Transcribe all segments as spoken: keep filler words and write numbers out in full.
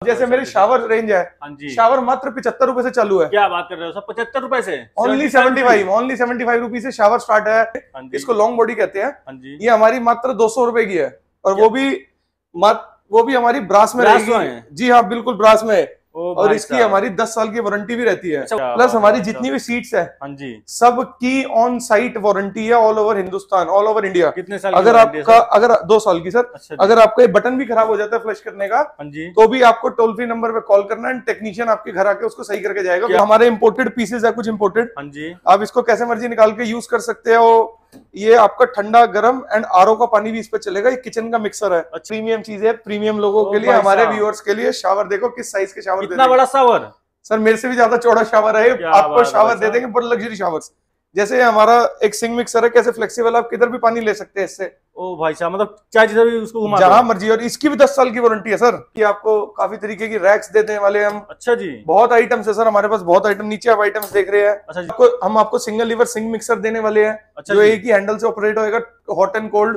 जैसे मेरी shower range है, शावर मात्र पिछहत्तर रुपए से चालू है। क्या बात कर रहे हो सर, पचहत्तर रुपए से? Only seventy five only seventy five rupees से शावर स्टार्ट है। इसको लॉन्ग बॉडी कहते हैं। ये हमारी मात्र दो सौ रुपए की है, और वो भी मात्र वो भी हमारी ब्रास में रहेगी। जी हाँ, बिल्कुल ब्रास में। और इसकी हमारी दस साल की वारंटी भी रहती है। प्लस हमारी जितनी भी सीट्स है सब की ऑन साइट वारंटी है, all over Hindustan, all over India. कितने साल? अगर आपका अगर दो साल की सर। अच्छा, अगर आपका ये बटन भी खराब हो जाता है फ्लश करने का, तो भी आपको टोल फ्री नंबर पे कॉल करना है, टेक्नीशियन आपके घर आके उसको सही करके जाएगा। हमारे इम्पोर्टेड पीसेज है कुछ इम्पोर्टेड, आप इसको कैसे मर्जी निकाल के यूज कर सकते हो। ये आपका ठंडा गर्म एंड आरओ का पानी भी इस पे चलेगा। ये किचन का मिक्सर है। अच्छा। प्रीमियम चीज है, प्रीमियम लोगों के लिए, हमारे व्यूअर्स के लिए। शावर देखो किस साइज के शावर, इतना बड़ा शावर सर, मेरे से भी ज्यादा चौड़ा शावर है। आपको शावर दे देंगे बड़े लग्जरी शावर्स। जैसे हमारा एक सिंक मिक्सर है, कैसे फ्लेक्सिबल, आप किधर भी पानी ले सकते हैं इससे। ओ भाई साहब, मतलब चाहे जिधर भी उसको घुमा जहां मर्जी। और इसकी भी दस साल की वारंटी है सर। कि आपको काफी तरीके की रैक्स देने वाले हम। अच्छा जी, बहुत आइटम्स है सर हमारे पास, बहुत आइटम। नीचे आप आइटम्स देख रहे हैं। अच्छा, आपको हम आपको सिंगल लीवर सिंक मिक्सर देने वाले हैं। अच्छा, जो एक ही हैंडल से ऑपरेट होएगा, हॉट एंड कोल्ड,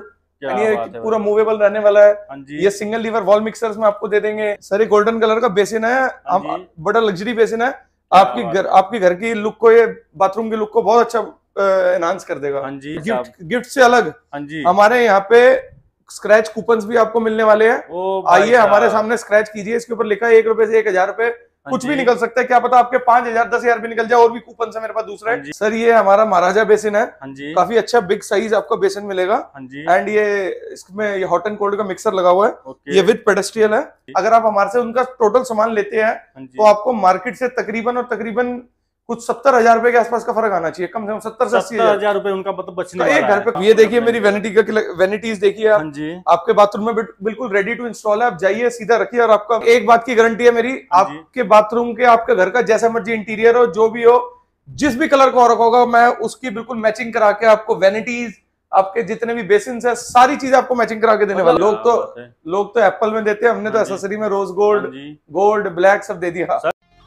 पूरा मूवेबल रहने वाला है। ये सिंगल लीवर वॉल मिक्सर्स में आपको दे देंगे सर। ये गोल्डन कलर का बेसिन है, बड़ा लग्जरी बेसिन है। आपकी घर आपकी घर की लुक को, ये बाथरूम की लुक को बहुत अच्छा एनहांस कर देगा। हाँ जी, गिफ्ट गिफ्ट से अलग हाँ जी, हमारे यहाँ पे स्क्रैच कूपन्स भी आपको मिलने वाले हैं। आइए हमारे सामने स्क्रैच कीजिए। इसके ऊपर लिखा है एक रुपए से एक हजार रुपए, कुछ भी निकल सकता है। क्या पता आपके पांच हजार दस हजार भी निकल जाए। और भी कूपन है मेरे पास दूसरा है सर। ये हमारा महाराजा बेसिन है। काफी अच्छा बिग साइज आपको बेसिन मिलेगा। एंड ये इसमें ये हॉट एंड कोल्ड का मिक्सर लगा हुआ है। ये विद पेडेस्ट्रियल है। अगर आप हमारे से उनका टोटल सामान लेते हैं तो आपको मार्केट से तकरीबन और तकरीबन कुछ सत्तर हजार रुपए के आसपास का फर्क आना चाहिए, कम से कम सत्तर से अस्सी हजार रुपए उनका मतलब बचने वाला है। एक घर पे ये देखिए मेरी वैनिटी का वैनिटीज देखिए आप। आपके बाथरूम में बिल्कुल रेडी टू इंस्टॉल है। आप जाइए सीधा रखिए। और आपका एक बात की गारंटी है मेरी, आपके बाथरूम के, आपके घर का जैसा मर्जी इंटीरियर हो, जो भी हो, जिस भी कलर का और होगा, मैं उसकी बिल्कुल मैचिंग करा के आपको वैनिटीज, आपके जितने भी बेसिन है, सारी चीज आपको मैचिंग करा के देने वाले। लोग तो लोग तो एप्पल में देते हैं, हमने तो एसेसरी में रोज गोल्ड, गोल्ड, ब्लैक सब दे दिया।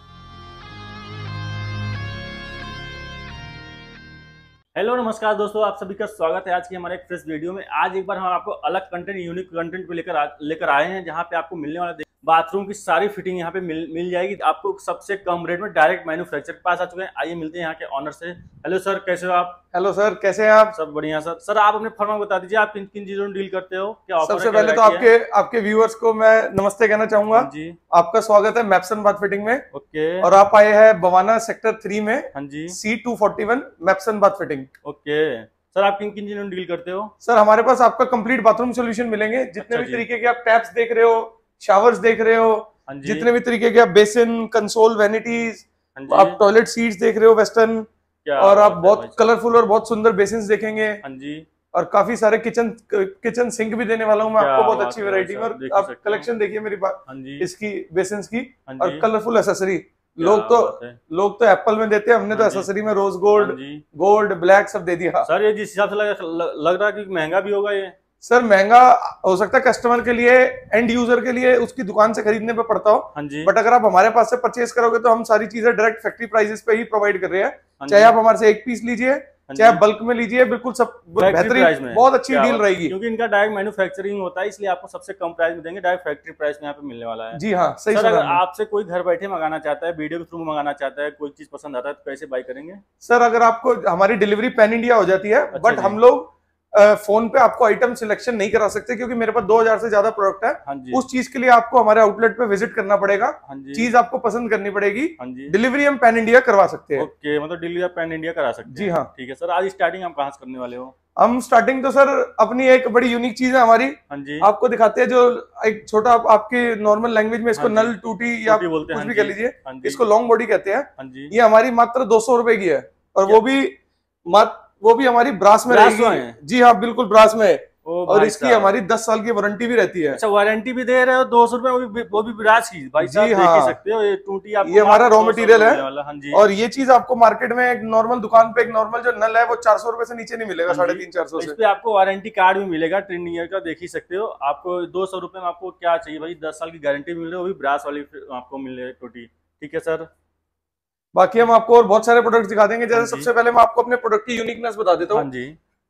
हेलो नमस्कार दोस्तों, आप सभी का स्वागत है आज की हमारे एक फ्रेश वीडियो में। आज एक बार हम आपको अलग कंटेंट, यूनिक कंटेंट पे लेकर लेकर आए हैं, जहां पे आपको मिलने वाला बाथरूम की सारी फिटिंग यहाँ पे मिल मिल जाएगी आपको सबसे कम रेट में। डायरेक्ट मैन्युफैक्चर के पास आ चुके हैं। आइए मिलते हैं यहाँ के ऑनर से। हेलो सर, कैसे हो आप? हेलो सर, कैसे हैं आप? सब बढ़िया सर। सर आप अपने फर्म बता दीजिए, आप किन किन चीजों में डील करते हो, क्या ऑफर है? सबसे पहले तो आपके आपके व्यूअर्स को मैं नमस्ते कहना चाहूंगा जी। आपका स्वागत है मैप्सन बाथ फिटिंग में। ओके। और आप आए हैं बवाना सेक्टर थ्री में। हाँ जी, C two forty one Mapson bath fitting. Okay sir, आप किन किन चीजों में डील करते हो? सर हमारे पास आपका कंप्लीट बाथरूम सोल्यूशन मिलेंगे। जितने भी तरीके के आप टैप्स देख रहे हो, शावर्स देख रहे हो, जितने भी तरीके के आप बेसिन, कंसोल, वैनिटीज, आप टॉयलेट सीट्स देख रहे हो वेस्टर्न, और आप बहुत कलरफुल और बहुत सुंदर बेसिन देखेंगे। हाँ जी। और काफी सारे किचन किचन सिंक भी देने वाला हूँ मैं आपको, बहुत अच्छी वैरायटी में। और आप कलेक्शन देखिए मेरी बात इसकी बेसिन की, और कलरफुल एसेसरी। लोग तो लोग तो एप्पल में देते हैं, हमने तो एसेसरी में रोज गोल्ड, गोल्ड, ब्लैक सब दे दिया। सर ये जिस हिसाब से लग रहा है कि महंगा भी होगा ये। सर महंगा हो सकता है कस्टमर के लिए, एंड यूजर के लिए उसकी दुकान से खरीदने पे पड़ता हो। हाँ जी। बट अगर आप हमारे पास से परचेज करोगे तो हम सारी चीजें डायरेक्ट फैक्ट्री प्राइसेस पे ही प्रोवाइड कर रहे हैं। चाहे आप हमारे से एक पीस लीजिए, चाहे बल्क में लीजिए, बिल्कुल सब बेहतरीन, बहुत अच्छी डील रहेगी। क्योंकि इनका डायरेक्ट मैन्युफैक्चरिंग होता है, इसलिए आपको सबसे कम प्राइस में देंगे। डायरेक्ट फैक्ट्री प्राइस में यहाँ पे मिलने वाला है। जी हाँ, सही। सर अगर आपसे कोई घर बैठे मंगाना चाहता है, वीडियो के थ्रू मंगाना चाहता है, कोई चीज पसंद आता है, तो कैसे बाय करेंगे? सर अगर आपको हमारी डिलीवरी पैन इंडिया हो जाती है, बट हम लोग फोन पे आपको आइटम सिलेक्शन नहीं करा सकते, क्योंकि मेरे पास दो हजार से ज्यादा प्रोडक्ट है। हाँ उस चीज के लिए आपको हमारे आउटलेट पे विजिट करना पड़ेगा। हाँ चीज आपको पसंद करनी पड़ेगी। हाँ डिलीवरी हम पैन इंडिया करवा सकते हैं। ओके, मतलब डिलीवरी आप पैन इंडिया करा सकते हैं। जी हाँ, ठीक है सर। आज स्टार्टिंग हम कहाँ से करने वाले हो? हम स्टार्टिंग तो सर अपनी एक बड़ी यूनिक चीज है हमारी। हाँ जी। आपको दिखाते हैं, जो एक छोटा, आपकी नॉर्मल लैंग्वेज में इसको हाँ नल टूटी या कुछ भी कह लीजिए, इसको लॉन्ग बॉडी कहते हैं। ये हमारी मात्र दो सौ रुपए की है, और वो भी मात्र वो भी हमारी ब्रास में रहेगी। जी हाँ, बिल्कुल ब्रास में। और इसकी हमारी दस साल की वारंटी भी रहती है। अच्छा, वारंटी भी दे रहे हो? दो सौ रुपए, वो भी वो भी ब्रास की भाई साहब, देख ही सकते हो। ये टूटी आपको, ये हमारा रॉ मटेरियल है। और ये चीज आपको मार्केट में एक नॉर्मल दुकान पे एक नॉर्मल जो नल है वो चार सौ रुपए से नीचे नहीं मिलेगा, साढ़े तीन चार सौ। इस पे आपको वारंटी कार्ड भी मिलेगा टेन ईयर का, देख ही सकते हो। आपको दो सौ रुपए में आपको क्या चाहिए भाई, दस साल की गारंटी मिल रही है, वो भी ब्रास वाली आपको मिल रही है टूटी। ठीक है सर। बाकी हम आपको और बहुत सारे प्रोडक्ट दिखा देंगे। जैसे सबसे पहले मैं आपको अपने प्रोडक्ट की यूनिकनेस बता देता हूँ। हाँ जी।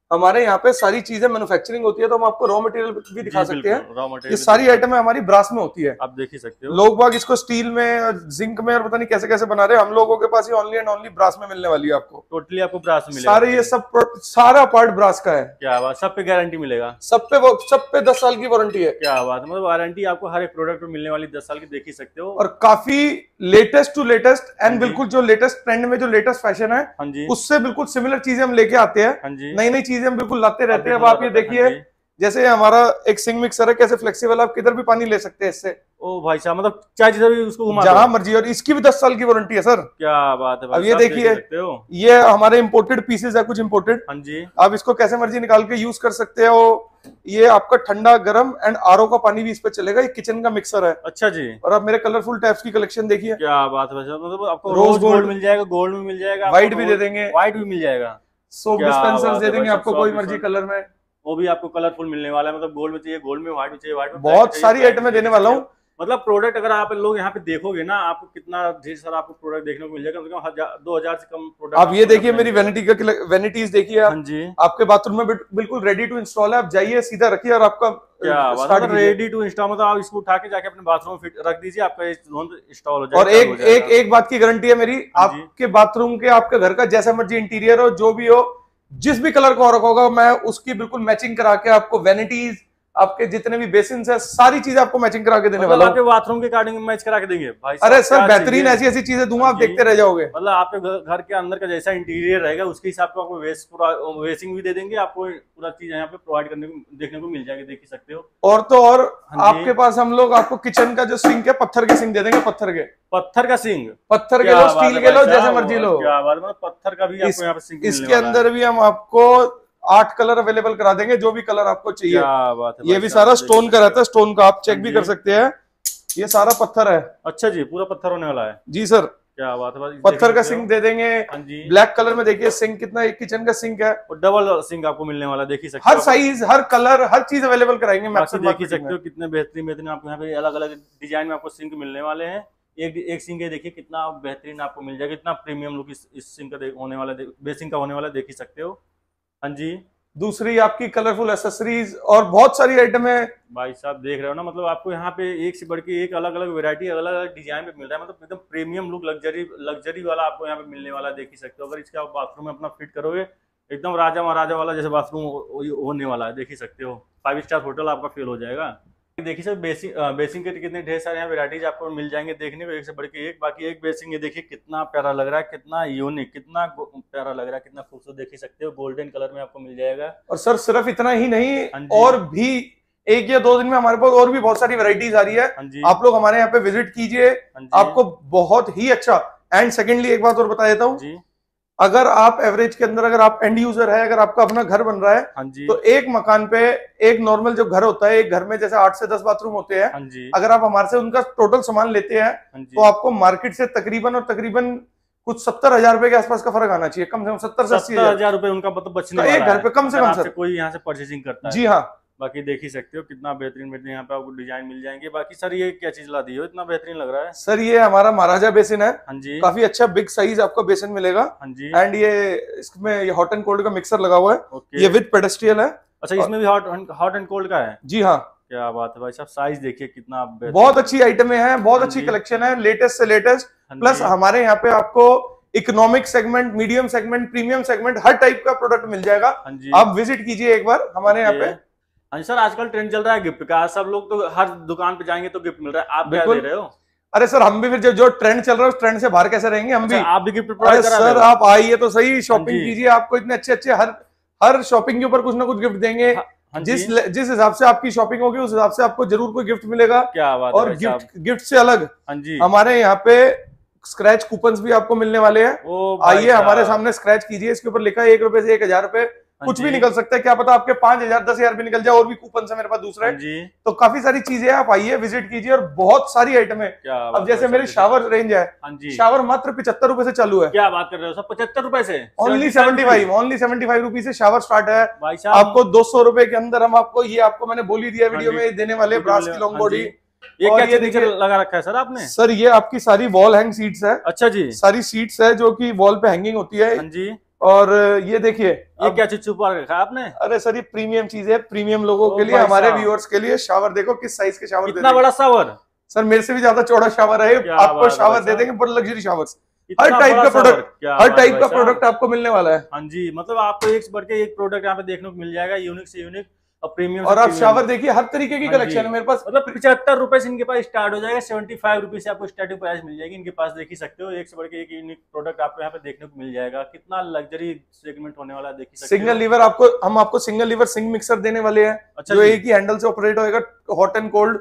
हमारे यहाँ पे सारी चीजें मैन्युफैक्चरिंग होती है, तो हम आपको रॉ मटेरियल भी दिखा सकते हैं। रॉ मटेरियल ये सारी आइटम हमारी ब्रास में होती है, आप देख ही सकते हो। लोग बाग इसको स्टील में, जिंक में और पता नहीं कैसे कैसे बना रहे हैं, हम लोगों के पास ये ओनली एंड ओनली ब्रास में मिलने वाली है आपको। टोटली आपको ब्रास में मिलेगा, सारे ये सब सारा पार्ट ब्रास का है। क्या बात, सब पे गारंटी मिलेगा? सब पे वो सब पे दस साल की वारंटी है। क्या बात, मतलब वारंटी आपको हर एक प्रोडक्ट में मिलने वाली दस साल की, देख ही सकते हो। और काफी लेटेस्ट टू लेटेस्ट एंड बिल्कुल जो लेटेस्ट ट्रेंड में जो लेटेस्ट फैशन है, हाँ जी, उससे बिल्कुल सिमिलर चीजें हम लेके आते हैं। हाँ जी, नई नई चीजें हम बिल्कुल लाते रहते हैं। अब आप ये देखिए, जैसे हमारा एक सिंग मिक्सर है, कैसे फ्लेक्सिबल, आप किधर भी पानी ले सकते हैं इससे। ओ भाई साहब, मतलब चाहे जिधर भी उसको घुमा जहां मर्जी, और इसकी भी दस साल की वारंटी है सर। क्या बात है भाई। अब ये देखिए, ये हमारे इंपोर्टेड पीसेस है, कुछ इंपोर्टेड। हाँ जी, आप इसको कैसे मर्जी निकाल के यूज कर सकते हो। ये आपका ठंडा, गर्म एंड आरओ का पानी भी इस पे चलेगा। ये किचन का मिक्सर है। अच्छा जी। और आप मेरे कलरफुल टैप्स की कलेक्शन देखिए। क्या बात है, मतलब आपको रोज गोल्ड मिल जाएगा, गोल्ड में मिल जाएगा, व्हाइट भी दे देंगे, व्हाइट भी मिल जाएगा, सोप डिस्पेंसर्स दे देंगे आपको कोई मर्जी कलर में, वो भी आपको कलरफुल मिलने वाला है। मतलब गोल्ड में चाहिए गोल्ड में, व्हाइट में चाहिए व्हाइट में, बहुत सारी आइटमें देने वाला हूँ। मतलब प्रोडक्ट अगर आप लोग यहाँ पे देखोगे ना, आपको कितना ढेर सारा आपको प्रोडक्ट देखने को मिल जाएगा, कम से कम दो हजार से कम प्रोडक्ट। आप ये देखिए, मेरी वैनिटी का वैनिटीज देखिए आप। हाँ जी, आपके बाथरूम में बिल्कुल रेडी टू इंस्टॉल है। आप जाइए, सीधा रखिए और आपका क्या मतलब रेडी टू इंस्टॉल, मतलब आप इसको उठा के जाके अपने बाथरूम में फिट रख दीजिए, आपका इंस्टॉल हो जाएगा। और एक एक एक बात की गारंटी है मेरी, आपके बाथरूम के, आपके घर का जैसा मर्जी इंटीरियर हो, जो भी हो, जिस भी कलर का और होगा, मैं उसकी बिल्कुल मैचिंग करा के आपको वैनिटीज, आपके जितने भी बेसिन है, सारी चीजें आपको मैचिंग करा के देने वाला हूं। आपके बाथरूम के अकॉर्डिंग मैच करा के देंगे भाई। अरे सर, बेहतरीन ऐसी ऐसी चीजें दूंगा, आप देखते रह जाओगे। मतलब आपके घर के अंदर का जैसा इंटीरियर रहेगा, उसके हिसाब से आपको वेस्ट पूरा वेसिंग भी दे देंगे, आपको पूरा चीज यहाँ पे प्रोवाइड करने को देखने को मिल जाएगी, देख ही सकते हो। और तो और आपके पास हम लोग आपको किचन का जो सिंक है, पत्थर के सिंक दे देंगे। पत्थर के पत्थर का सिंक, पत्थर के लो, स्टील के लो, जैसे मर्जी लो। क्या बात, मतलब पत्थर का भी आपको यहाँ पे सिंक। इसके अंदर भी हम आपको आठ कलर अवेलेबल करा देंगे, जो भी कलर आपको चाहिए। क्या बात है, ये भी सारा स्टोन का रहता है, स्टोन का आप चेक भी कर सकते हैं। ये सारा पत्थर है। अच्छा जी, पूरा पत्थर होने वाला है जी सर। क्या बात है, पत्थर का सिंक दे देंगे। ब्लैक कलर में देखिए सिंक कितना, एक किचन का सिंक है, और डबल सिंक आपको मिलने वाला, देख ही सकते हो। हर साइज, हर कलर, हर चीज अवेलेबल कराएंगे। मैं देख ही सकते हो कितने बेहतरीन बेहतरीन आपको यहाँ पे अलग अलग डिजाइन में आपको सिंक मिलने वाले हैं। एक एक सिंक है, देखिए कितना बेहतरीन आपको मिल जाएगा, कितना प्रीमियम लुक इस, इस सिंक का होने वाला, बेसिंग का होने वाला, देख ही सकते हो। हाँ जी। दूसरी आपकी कलरफुल एसेसरीज और बहुत सारी आइटम है भाई साहब, देख रहे हो ना, मतलब आपको यहाँ पे एक से बढ़ के एक अलग अलग वैरायटी, अलग अलग डिजाइन पे मिल रहा है। मतलब एकदम प्रीमियम लुक, लग्जरी लग्जरी वाला आपको यहाँ पे मिलने वाला, देख ही सकते हो। अगर इसका आप बाथरूम में अपना फिट करोगे, एकदम राजा महाराजा वाला जैसे बाथरूम होने वाला है, देख ही सकते हो। फाइव स्टार होटल आपका फील हो जाएगा। देखिए सर, बेसिंग बेसिंग के कितने ढेर सारे यहाँ वैराइटीज आपको मिल जाएंगे देखने को, एक से बढ़ के एक। बाकी एक बेसिंग, ये देखिए कितना प्यारा लग रहा है, कितना यूनिक, कितना प्यारा लग रहा है, कितना खूबसूरत, देख ही सकते हो। गोल्डन कलर में आपको मिल जाएगा। और सर सिर्फ इतना ही नहीं, और भी एक या दो दिन में हमारे पास और भी बहुत सारी वैरायटीज आ रही है। आप लोग हमारे यहाँ पे विजिट कीजिए, आपको बहुत ही अच्छा। एंड सेकेंडली एक बात और बता देता हूँ, अगर आप एवरेज के अंदर, अगर आप एंड यूजर है, अगर आपका अपना घर बन रहा है, तो एक मकान पे एक नॉर्मल जो घर होता है, एक घर में जैसे आठ से दस बाथरूम होते हैं, अगर आप हमारे से उनका टोटल सामान लेते हैं, तो आपको मार्केट से तकरीबन और तकरीबन कुछ सत्तर हजार रुपए के आसपास का फर्क आना चाहिए, कम से कम सत्तर से अस्सी हजार रुपए उनका मतलब बचने वाला है एक घर पे, कम से कम। सर कोई यहाँ से परचेसिंग करता है। जी हाँ। बाकी देख ही सकते हो कितना बेहतरीन बेहतरीन यहाँ पे आपको डिजाइन मिल जाएंगे। बाकी सर, ये क्या चीज ला दी हो, इतना बेहतरीन लग रहा है? सर ये हमारा महाराजा बेसिन है। हाँ जी। काफी अच्छा बिग साइज आपका बेसिन मिलेगा। हाँ जी। एंड ये इसमें ये हॉट एंड कोल्ड का मिक्सर लगा हुआ है। ये विद पेडेस्ट्रियल है। अच्छा, इसमें भी हॉट हॉट एंड कोल्ड का है? जी हाँ। क्या बात है भाई साहब, साइज देखिए कितना, बहुत अच्छी आइटमें हैं, बहुत अच्छी कलेक्शन है, लेटेस्ट से लेटेस्ट। प्लस हमारे यहाँ पे आपको economic segment, medium segment, premium segment, हर टाइप का प्रोडक्ट मिल जाएगा। आप विजिट कीजिए एक बार हमारे यहाँ पे। हाँ सर, आजकल ट्रेंड चल रहा है गिफ्ट का, सब लोग तो हर दुकान पे जाएंगे तो गिफ्ट मिल रहा है, आप क्या दे रहे हो? अरे सर, हम भी फिर जो, जो ट्रेंड चल रहा है उस ट्रेंड से बाहर कैसे रहेंगे हम भी? आप भी गिफ्ट प्रोवाइड करा रहे हो? सर आप आइए तो सही, शॉपिंग कीजिए, आपको इतने अच्छे अच्छे हर हर शॉपिंग के ऊपर कुछ ना कुछ गिफ्ट देंगे। जिस जिस हिसाब से आपकी शॉपिंग होगी उस हिसाब से आपको जरूर कोई गिफ्ट मिलेगा। क्या बात और गिफ्ट गिफ्ट से अलग हमारे यहाँ पे स्क्रैच कूपन्स भी आपको मिलने वाले हैं। आइए हमारे सामने स्क्रैच कीजिए, इसके ऊपर लिखा है एक रुपए से एक हजार रुपए, कुछ भी निकल सकता है, क्या पता आपके पांच हजार दस हजार भी निकल जाए। और भी कूपन है मेरे पास दूसरे, तो काफी सारी चीजें हैं, आप आइए विजिट कीजिए। और बहुत सारी आइटम है। अब जैसे मेरी शावर रेंज है, शावर मात्र पिछहत्तर रुपए से चालू है। क्या बात कर रहे हो सर, पचहत्तर रुपए से? Only seventy five only seventy five rupees से शावर स्टार्ट है। आपको दो सौ रुपए के अंदर हम आपको, ये आपको मैंने बोली दिया वीडियो में, देने वाले ब्रास की लॉन्ग बॉडी। ये क्या ये देखिए लगा रखा है सर आपने? सर ये आपकी सारी वॉल हैंग सीट्स है। अच्छा जी। सारी सीट्स है जो कि वॉल पे हैंगिंग होती है। हाँ जी। और ये देखिए ये क्या चीज छुपा रखा है आपने? अरे सर ये प्रीमियम चीज है, प्रीमियम लोगों के लिए, हमारे व्यूअर्स के लिए। शावर देखो किस साइज के शावर, इतना बड़ा शावर सर, मेरे से भी ज्यादा चौड़ा शावर है, आपको शावर दे देंगे, बड़ा लग्जरी शावर, हर टाइप का प्रोडक्ट, हर टाइप का प्रोडक्ट आपको मिलने वाला है। हाँ जी, मतलब आपको एक से बढ़ के एक प्रोडक्ट यहाँ पे देखने को मिल जाएगा, यूनिक से यूनिक और प्रीमियम। और आप शावर देखिए, हर तरीके की कलेक्शन है मेरे पास। मतलब पिछहत्तर रुपए से इनके पास स्टार्ट हो जाएगा, सेवेंटी फाइव रुपीज से आपको स्टार्टिंग प्राइस मिल जाएगी इनके पास। देख ही सकते हो, एक से बढ़ के एक यूनिक प्रोडक्ट आपको यहाँ पे देखने को मिल जाएगा। कितना लग्जरी सेगमेंट होने वाला है, देख ही सकते हो। सिंगल लीवर आपको, हम आपको सिंगल लीवर सिंक मिक्सर देने वाले हैं, अच्छा, जो एक ही हैंडल से ऑपरेट होएगा, हॉट एंड कोल्ड,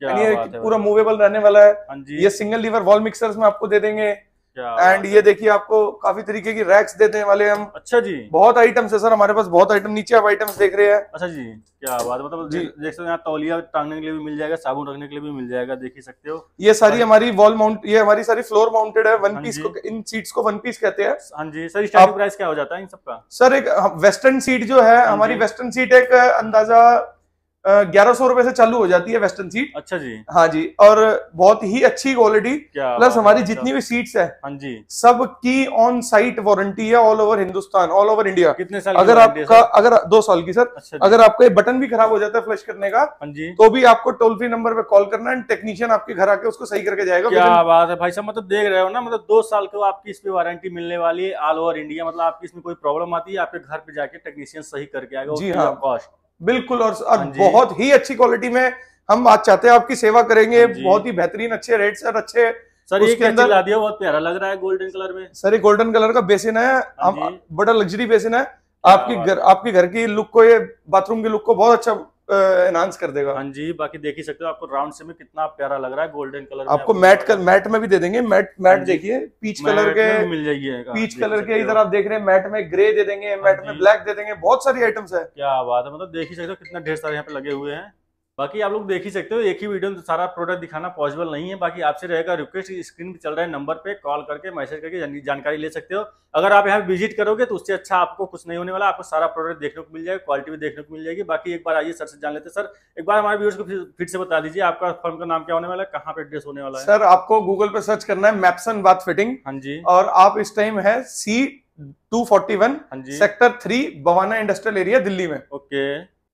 पूरा मूवेबल रहने वाला है। ये सिंगल लीवर वॉल मिक्सर्स में आपको दे देंगे। एंड ये देखिए आपको काफी तरीके की रैक्स देने वाले हम। अच्छा जी, बहुत आइटम्स है सर हमारे पास, बहुत आइटम। नीचे आप आइटम्स देख रहे हैं। अच्छा जी, क्या बात है, मतलब देख सकते हैं यहाँ तौलिया टांगने के लिए भी मिल जाएगा, साबुन रखने के लिए भी मिल जाएगा, देख ही सकते हो। ये सारी हमारी वॉल माउंट, ये हमारी सारी फ्लोर माउंटेड है, वन पीस को, इन सीट्स को वन पीस कहते हैं। हाँ जी सर, स्टार्टिंग प्राइस क्या हो जाता है इन सबका? सर एक वेस्टर्न सीट जो है हमारी, वेस्टर्न सीट एक अंदाजा ग्यारह सौ रुपए से चालू हो जाती है वेस्टर्न सीट। अच्छा जी, हाँ जी, और बहुत ही अच्छी क्वालिटी, प्लस हमारी जितनी भी सीट्स है, हाँ जी, सब की ऑन साइट वारंटी है, all over Hindustan, all over India. कितने साल? अगर आपका, अगर दो साल की सर। अच्छा, अगर आपका बटन भी खराब हो जाता है फ्लश करने का, हाँ जी, तो भी आपको टोल फ्री नंबर पे कॉल करना है, टेक्नीशियन आपके घर आके उसको सही करके जाएगा। क्या बात है भाई साहब, मतलब देख रहे हो ना, मतलब दो साल को आपकी इस पे वारंटी मिलने वाली है, ऑल ओवर इंडिया। मतलब आपकी इसमें कोई प्रॉब्लम आती है, आपके घर पे जाके टेक्नीशियन सही करके आएगा। जी हाँ, कॉस्ट बिल्कुल। और, और बहुत ही अच्छी क्वालिटी में हम आज चाहते हैं आपकी सेवा करेंगे, बहुत ही बेहतरीन अच्छे रेट सर, अच्छे। सर ये क्या चीज ला दिया, बहुत प्यारा लग रहा है गोल्डन कलर में। सर ये गोल्डन कलर का बेसिन है, हम बड़ा लग्जरी बेसिन है, आपकी घर, आपके घर की लुक को, ये बाथरूम की लुक को बहुत अच्छा एनहांस कर देगा। हाँ जी, बाकी देख ही सकते हो आपको राउंड से में कितना प्यारा लग रहा है गोल्डन कलर। आपको मैट कर, मैट में भी दे देंगे, मैट मैट देखिए पीच कलर के मिल जाएगी, पीच कलर के। इधर आप देख रहे हैं मैट में ग्रे दे देंगे, मैट में ब्लैक दे देंगे, बहुत सारी आइटम्स है। क्या बात है, मतलब देख ही सकते हो कितना ढेर सारे यहाँ पे लगे हुए हैं। बाकी आप लोग देख ही सकते हो, एक ही वीडियो में सारा प्रोडक्ट दिखाना पॉसिबल नहीं है। बाकी आपसे रहेगा रिक्वेस्ट, स्क्रीन पे चल रहे नंबर पे कॉल करके, मैसेज करके जानकारी ले सकते हो। अगर आप यहाँ विजिट करोगे तो उससे अच्छा आपको कुछ नहीं होने वाला, आपको सारा प्रोडक्ट देखने को मिल जाएगा, क्वालिटी भी देखने को मिल जाएगी। बाकी एक बार आइए सर से जान लेते हैं। सर एक बार हमारे व्यूअर्स को फिर से बता दीजिए, आपका फर्म का नाम क्या होने वाला है, कहाँ पे एड्रेस होने वाला है? सर आपको गूगल पे सर्च करना है मैप्सन बाथ फिटिंग। हाँ जी, और आप इस टाइम है C two forty one sector three Bawana industrial area Delhi में। ओके,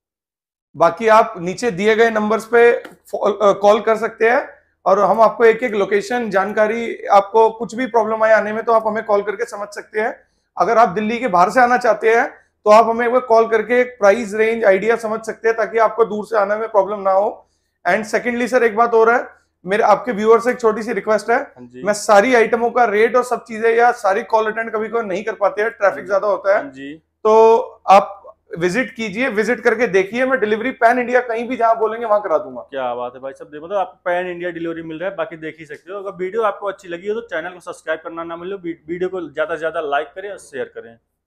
बाकी आप नीचे दिए गए नंबर्स पे कॉल कर सकते हैं, और हम आपको एक एक लोकेशन जानकारी, आपको कुछ भी प्रॉब्लम आए आने में तो आप हमें कॉल करके समझ सकते हैं। अगर आप दिल्ली के बाहर से आना चाहते हैं तो आप हमें एक बार कॉल करके प्राइस रेंज आइडिया समझ सकते हैं, ताकि आपको दूर से आने में प्रॉब्लम ना हो। एंड सेकेंडली सर एक बात और है, मेरे आपके व्यूअर से एक छोटी सी रिक्वेस्ट है, मैं सारी आइटमों का रेट और सब चीजें या सारी कॉल अटेंड कभी कभी नहीं कर पाते हैं, ट्रैफिक ज्यादा होता है, तो आप विजिट कीजिए, विजिट करके देखिए। मैं डिलीवरी पैन इंडिया कहीं भी जहां बोलेंगे वहां करा दूंगा। क्या बात है भाई साहब, देखो तो आपको पैन इंडिया डिलीवरी मिल रहा है। बाकी देख ही सकते हो। अगर वीडियो आपको अच्छी लगी हो तो चैनल को सब्सक्राइब करना ना भूलो, वीडियो को ज्यादा से ज्यादा लाइक करें और शेयर करें।